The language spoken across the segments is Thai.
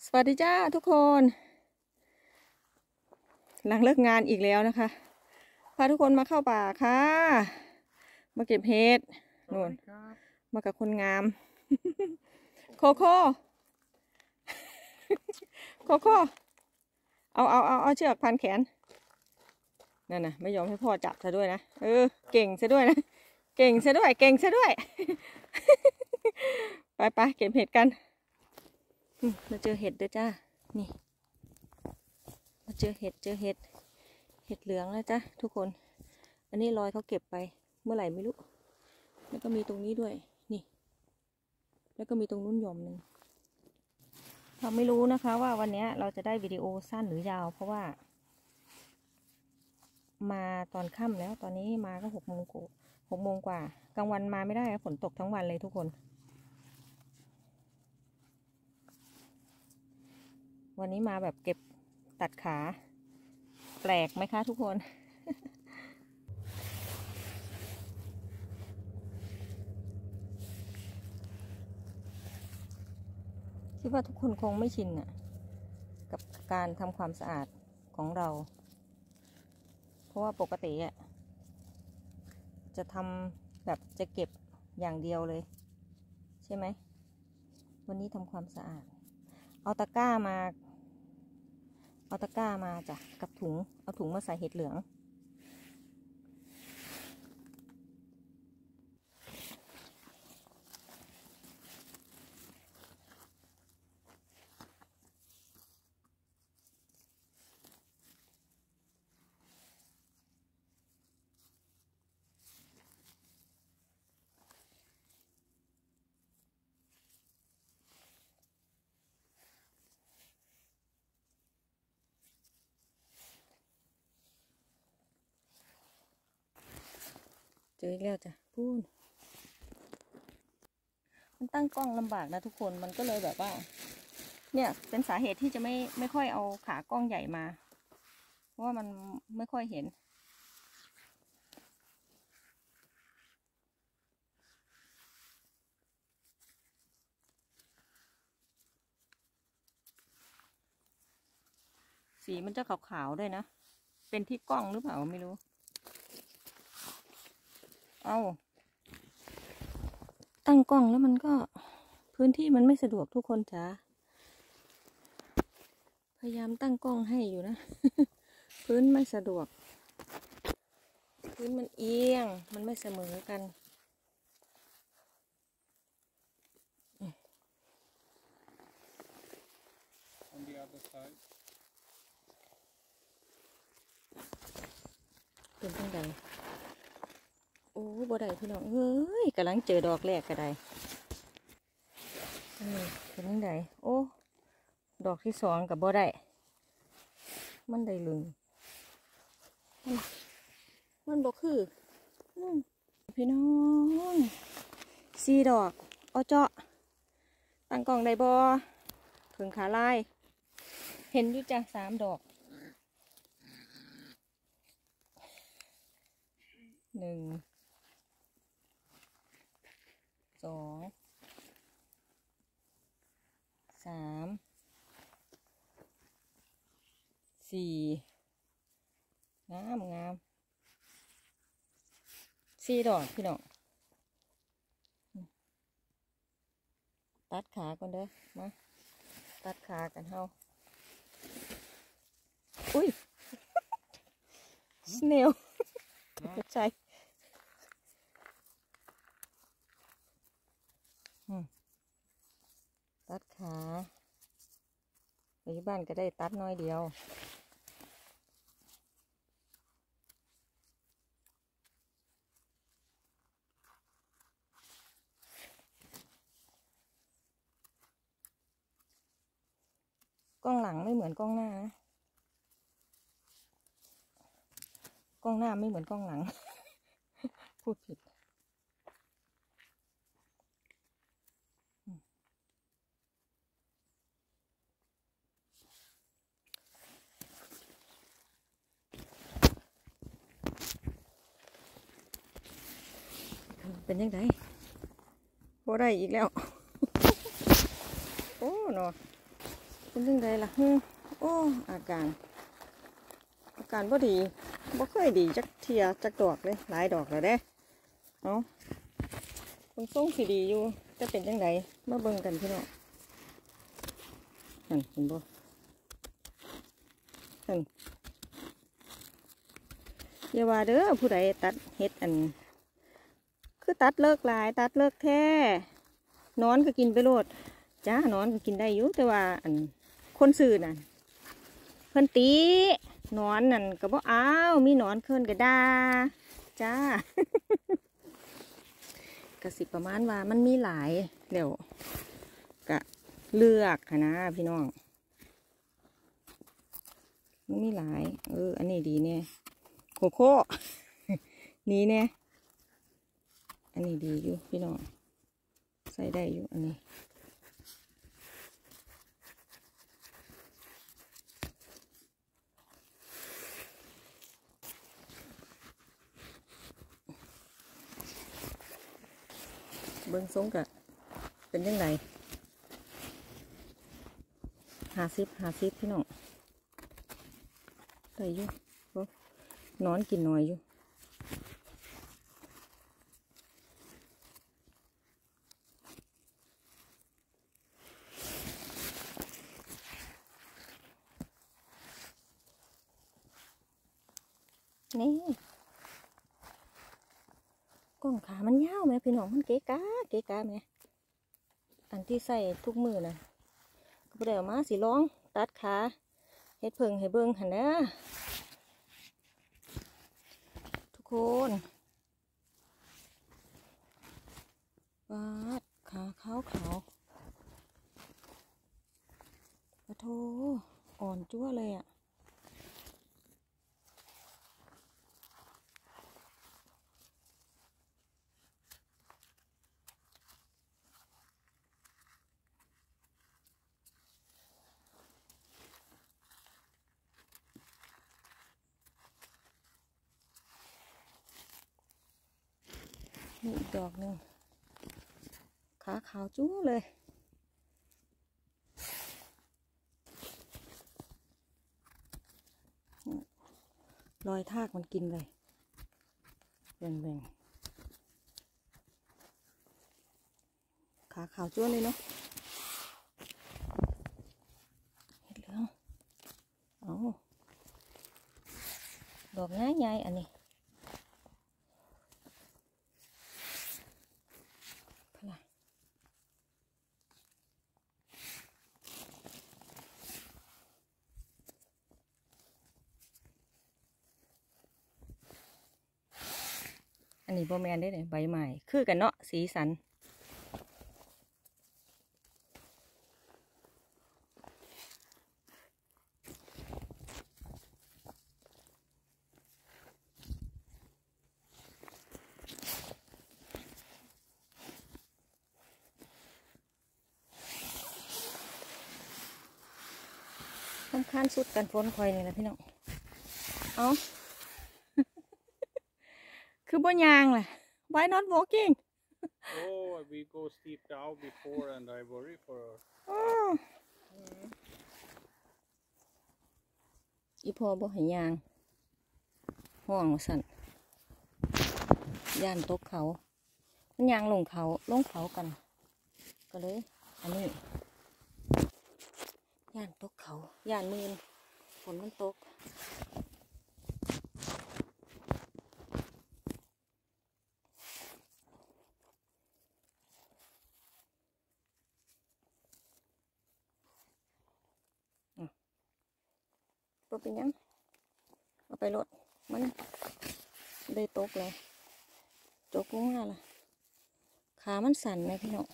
สวัสดีจ้าทุกคนหลังเลิกงานอีกแล้วนะคะพาทุกคนมาเข้าป่าค่ะมาเก็บเห็ดนู่นมากับคนงามโคโค่โคโค่เอาเชือกพันแขนนั่นนะไม่ยอมให้พ่อจับซะด้วยนะเก่งซะด้วยนะเก่งซะด้วยไปเก็บเห็ดกันมาเจอเห็ดด้วยจ้านี่มาเจอเห็ดเหลืองแล้วจ้ะทุกคนอันนี้รอยเขาเก็บไปเมื่อไหร่ไม่รู้แล้วก็มีตรงนี้ด้วยนี่แล้วก็มีตรงนู้นหย่อมหนึ่งเราไม่รู้นะคะว่าวันนี้เราจะได้วิดีโอสั้นหรือยาวเพราะว่ามาตอนค่ำแล้วตอนนี้มาก็6 โมงกว่ากลางวันมาไม่ได้ฝนตกทั้งวันเลยทุกคนวันนี้มาแบบเก็บตัดขาแปลกไหมคะทุกคนคิดว่าทุกคนคงไม่ชินกับการทำความสะอาดของเราเพราะว่าปกติจะทำแบบจะเก็บอย่างเดียวเลยใช่ไหมวันนี้ทำความสะอาดเอาตะกร้ามาจ้ะกับถุงเอาถุงมาใส่เห็ดเหลืองเจอแล้วจ้ะพูนมันตั้งกล้องลำบากนะทุกคนมันก็เลยแบบว่าเนี่ยเป็นสาเหตุที่จะไม่ค่อยเอาขากล้องใหญ่มาเพราะว่ามันไม่ค่อยเห็นสีมันจะขาวๆด้วยนะเป็นที่กล้องหรือเปล่าไม่รู้ตั้งกล้องแล้วมันก็พื้นที่มันไม่สะดวกทุกคนจ้าพยายามตั้งกล้องให้อยู่นะ พื้นไม่สะดวกพื้นมันเอียงมันไม่เสมอกันOn the other side เป็นยังไงโอ้บ่ได้พี่น้องเฮ้ยกำลังเจอดอกแรกก็ได้เป็นยังไงโอ้ดอกที่2กับบ่ได้มันได้ลึงมันบ่คือพี่น้อง4 ดอกเอาเจาะตั้งกล่องได้บ่ถึงขาลายเห็นอยู่จ้ะ3 ดอก1 2 3 4งาม4 ดอกพี่น้องตัดขาก่อนเด้อมาตัดขากันเฮาอุ้ยสเนลใช่ตัดขาไปที่บ้านก็ได้ตัดน้อยเดียวกล้องหลังไม่เหมือนกล้องหน้ากล้องหน้าไม่เหมือนกล้องหลัง พูดผิดเป็นยังไงบ่ได้อีกแล้ว โอ้เนาะเป็นยังไงล่ะโอ้อาการบ่ดีบ่เคยดีจักเทียจักดอกเลยหลายดอกแล้วเด้เอาคนส่งสิดีอยู่จะเป็นยังไงมาเบิ่งกันพี่น้องเห็นบ่อย่าว่าเด้อผู้ใดตัดเฮ็ดคือตัดเลิกหลายตัดเลิกแท้นอนก็กินไปโลดจ้านอนก็กินได้อยู่แต่ว่าคนซื้อน่ะเพิ่นตีนอนนั่นก็บ่เอามีนอนเพิ่นก็ด่าจ้า ก็สิประมาณว่ามันมีหลายเดี๋ยวก็เลือกนะพี่น้องมันมีหลายอันนี้ดีเนี่ยโคโค่ นี้เนี่ยอันนี้ดีอยู่พี่น้องใส่ได้อยู่อันนี้เบิ้งทรงกะเป็นยังไง50พี่น้องได้อยู่นอนกินน้อยอยู่นี่ก้นขามันยาวไหมพี่น้องมันเก๋กาไหมอันที่ใส่ทุกมือนะก็เดี๋ยวมาสิร้องตัดขาเฮ็ดเพิ่งให้เบิ่งหันนะทุกคนปาดขาขาวปะโถอ่อนจั่วเลยอ่ะนี่อีกดอกหนึ่งขาขาวจุ้เลยรอยทากมันกินเลยแบ่งขาขาวจุ้เลยเนาะเห็ดเหลืองเอาดอกง่ายใหญ่อันนี้อันนี้โบแมนได้เลยใบใหม่คือกันเนาะสีสันสำคัญสุดกันฝนคอยนี่แหละพี่น้องเอา คือบ่ยางแหละ Why not walking Oh, we go steep down before and I worry for her. อีพอบ่ให้ยางห่วงสั่นย่านตกเขามันยางลงเขากันก็เลยอันนี้ย่านตกเขาย่านมืนฝนมันตกตัวเป็นยังเอาไปรถมันได้ตกเลยตกลงมาละขามันสั่นไหมพี่น้อง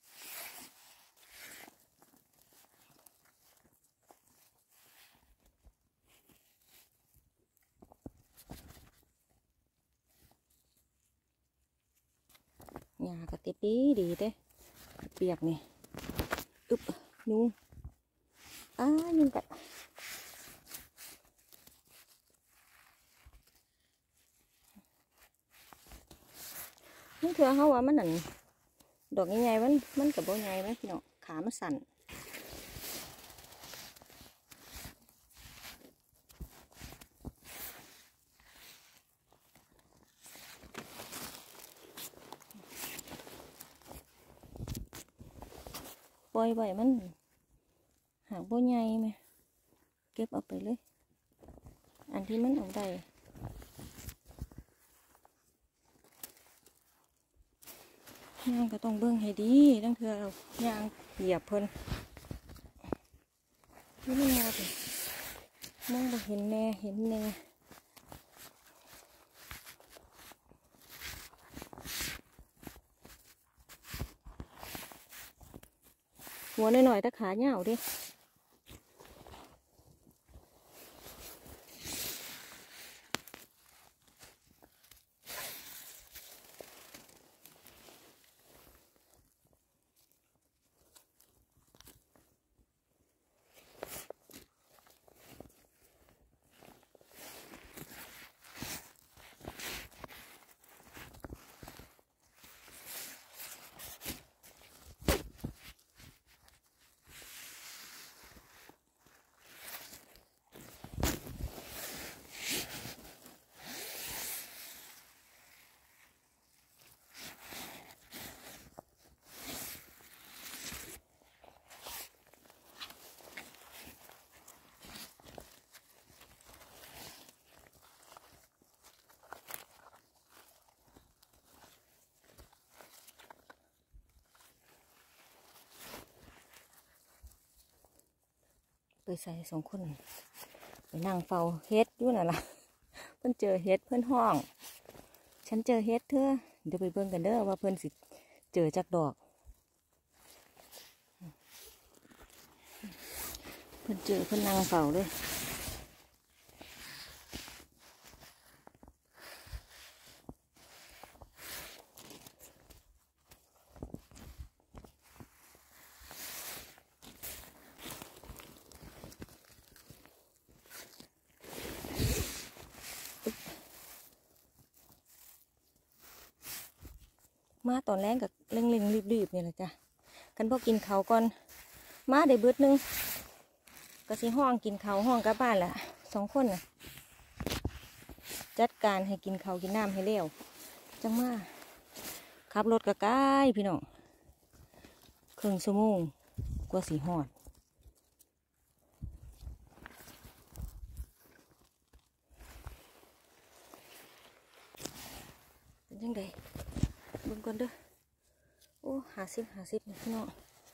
หญ้ากระติบดีเด้เปียกนี่อึบยุงยุงกัดนี่เถื่อเขาว่ามันนั่นดอกใหญ่ๆมันกับโบใหญ่ไหมพี่น้องขามันสั่นปล่อยไว้มันหากบ่ใหญ่ไหมเก็บเอาไปเลยอันที่มันเอาได้ย่างก็ต้องเบิ่งให้ดีตั้งเถื่อเราย่างเหยียบเพิ่นนี่ไม่งอเลยมองบ่เห็นแน่เห็นแน่หัวหน่อยๆแต่ขาเหยาวดิไปใส่สองคนไปนั่งเฝ้าเฮ็ดอยู่น่ะล่ะเพิ่นเจอเฮ็ดเพิ่นห้องฉันเจอเฮ็ดเธอเดี๋ยวไปเบิ่งกันเด้อว่าเพิ่นสิเจอจักดอกเพิ่นเจอเพิ่นนั่งเฝ้าเลยมาตอนแรกกับเร่งๆรีบๆนี่แหละจ้ะกันพอกินเขาวก่อนมาได้เบิดนึงก็สิห้องกินเขาวห้องกลับบ้านแหละสองคนน่ะจัดการให้กินเขาวกินน้ำให้เร็วจังมาขับรถกะใกล้พี่น้องครึ่งชั่วโมงกว่าสิฮอดเป็นยังไงเบิ่งก่อนเด้อโอ้50นี่พี่น้อง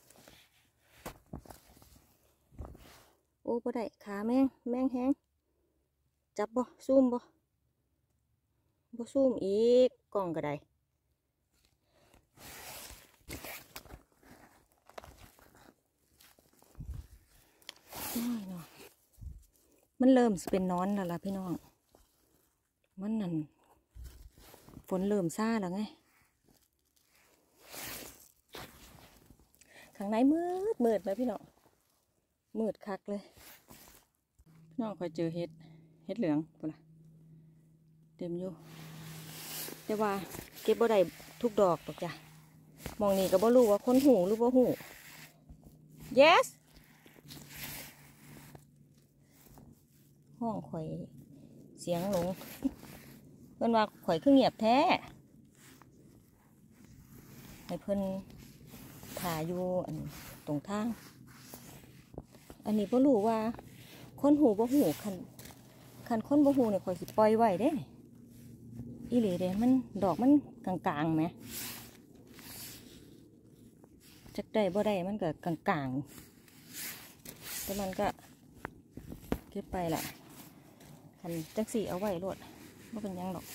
โอ้บ่ได้ขาแมงแห้งจับบ่ซูมบ่ซูมอีกกล้องก็ได้น้อยเนาะมันเริ่มเป็นนอนแล้วล่ะพี่น้องมันนั่นฝนเริ่มซาแล้วไงข้างในมืดไหมพี่น้องมืดคักเลยพี่น้องคอยเจอเห็ดเหลืองปุ่นล่ะเต็มอยู่แต่ว่าเก็บบ่ได้ทุกดอกหรอกจ้ะมองนี่ก็บ่รู้ว่าคนหูหรือบ่หู yes ห้องข่อยเสียงหลงเพิ่นว่าข่อยคือเงียบแท้ให้เพิ่นถ่ายอยู่ตรงทางอันนี้บ่รู้ว่าคนหูบ่หูคันคนบ่หูเนี่ยข่อยสิปล่อยไว้เด้อีหลีเด้มันดอกมันกลางๆไหมจักได้บ่ได้มันก็กลางๆแต่มันก็เก็บไปแหละคันจังสีเอาไว้โลดบ่เป็นยังหรอก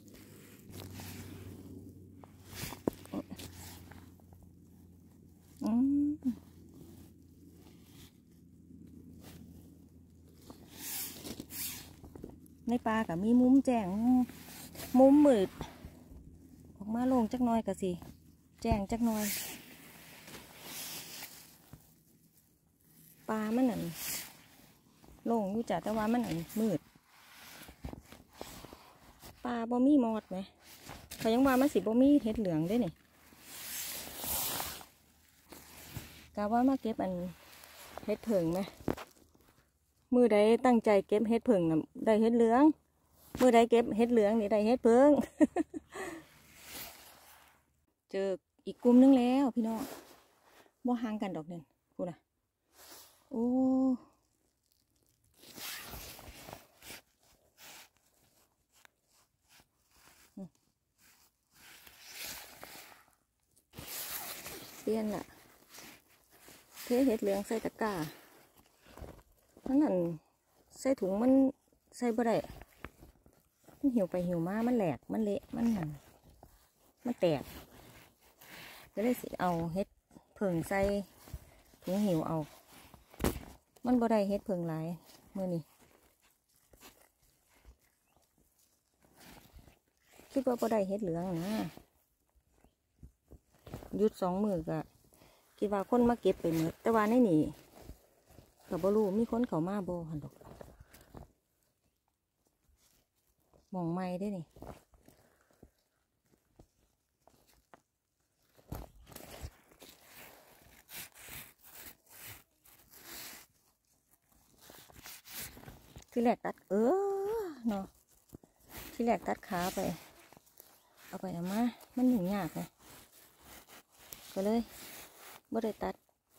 ในปลากับมีมุมแจ้งมุมมืดออกมาลงจักหน่อยก็สิแจ้งจักหน่อยปลามันนั่นลงอยู่จ้ะแต่ว่ามันนั่นมืดปลาบ่มีมอดไหมเขายังว่ามันสิบ่มีเห็ดเหลืองได้เนี่ยกะว่ามาเก็บอันเห็ดเผิงไหมมือใดตั้งใจเก็บเห็ดเผิงน่ะได้เห็ดเหลืองมือใดเก็บเห็ดเหลืองนี่ได้เห็ดเผิง เจออีกกลุ่มนึงแล้วพี่น้องบ่ห่างกันดอกเนี่ยพูดนะโอ้เปลี่ยนละเทเห็ดเหลืองใส่ตะกร้านั่นใส่ถุงมันใส่บ่ได้มันหิวไปหิวมามันแหลกมันเละมันแตกก็เลยสิเอาเห็ดเพิ่งใส่ถุงหิวเอามันบ่ได้เห็ดเพิ่งหลายมื้อนี้คิดว่าบ่ได้เห็ดเหลืองนะหยุด2 มื้อก็คิดว่าคนมาเก็บไปหมดแต่ว่าในนี่ก็บ่รู้มีคนเข้ามาบ่หั่นดอกมองไม่ได้นี่ที่แรกตัดเนาะที่แรกตัดขาไปเอาไปเอามามันยุ่งยากไงก็เลยไม่ได้ตัด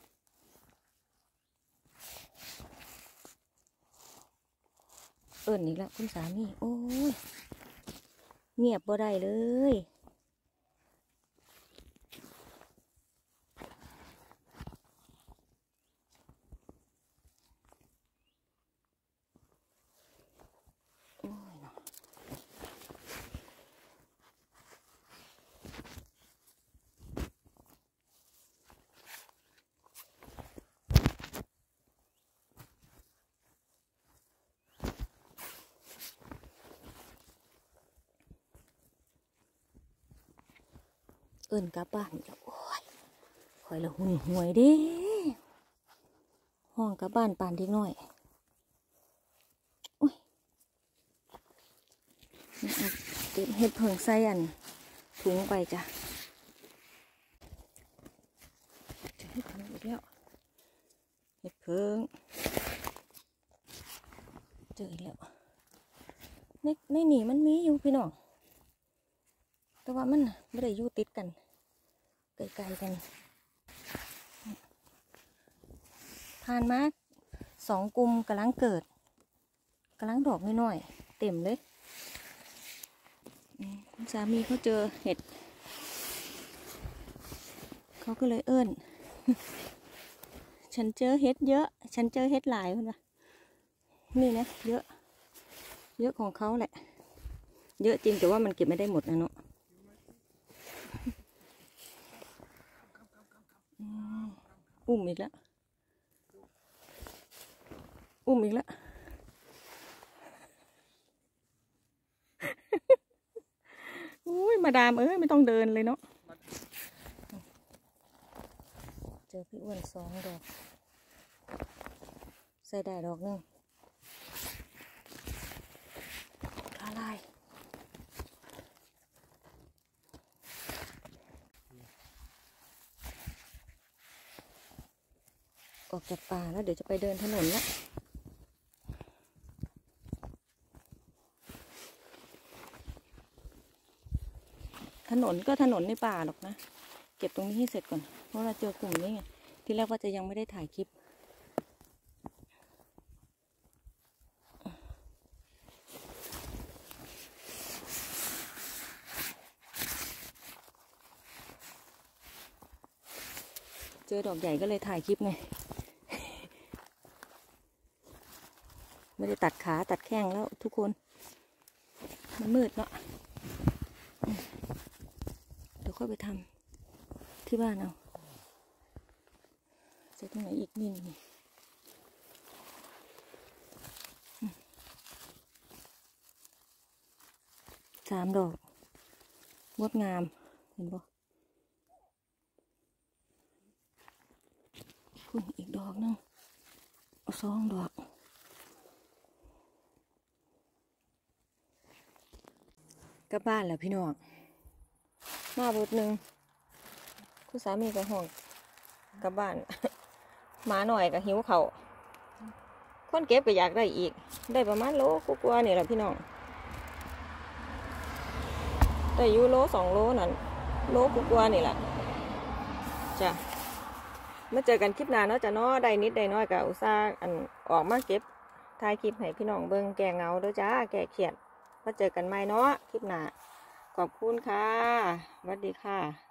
อีกแล้วคุณสามีโอ้ยเงียบบ่ได้เลยกลับบ้านแล้วโอ้ยคอยละหุ่นหวยเด้ห้องกลับบ้านปานเด็กน้อยโอ้ยเอาเก็บเห็ดเผิงใส่ถุงไปจ้ะเห็ดเผิงอีกแล้วเห็ดเผิงเจออีกแล้วในนี่มันมีอยู่พี่น้องแต่ว่ามันไม่ได้อยู่ติดกันไกลๆกันผ่านมา2 กลุ่มกำลังเกิดกำลังดอกน้อยๆเต็มเลยคุณสามีเขาเจอเห็ดเขาก็เลยฉันเจอเห็ดเยอะฉันเจอเห็ดหลายคนละนี่นะเยอะของเขาแหละเยอะจริงแต่ว่ามันเก็บไม่ได้หมดนะเนาะอุ้มอีกแล้วอุ้ยมาดามไม่ต้องเดินเลยเนาะเจอพี่อ้วน2 ดอกใส่ได้ดอกนึงอะไรออกจากป่าแล้วเดี๋ยวจะไปเดินถนนละถนนก็ถนนในป่าหรอกนะเก็บตรงนี้ให้เสร็จก่อนเพราะเราเจอกลุ่มนี้ไงที่แรกว่าจะยังไม่ได้ถ่ายคลิปเจอดอกใหญ่ก็เลยถ่ายคลิปไงไม่ได้ตัดขาตัดแข้งแล้วทุกคนมันมืดเนาะเดี๋ยวค่อยไปทำที่บ้านเอาใส่ตรงไหนอีกนี่3 ดอกงดงามเห็นปะคุณอีกดอกนึงเอา2 ดอกกลับบ้านแล้วพี่น้องมาบทหนึ่งคุณสามีกับห้องกลับบ้าน หมาหน่อยกับหิวเขาคนเก็บก็อยากได้อีกได้ประมาณโลกว่านี่แหละพี่น้องได้อยู่โล2 โลนั่นโลกว่านี่แหละจ้ะมาเจอกันคลิปหน้าเนาะจ้ะเนาะได้นิดได้น้อยก็อุตส่าห์ออกมาเก็บถ่ายคลิปให้พี่น้องเบิ่งแก้เหงาเด้อจ้าแก้เครียดมาเจอกันใหม่เนาะคลิปหน้าขอบคุณค่ะสวัสดีค่ะ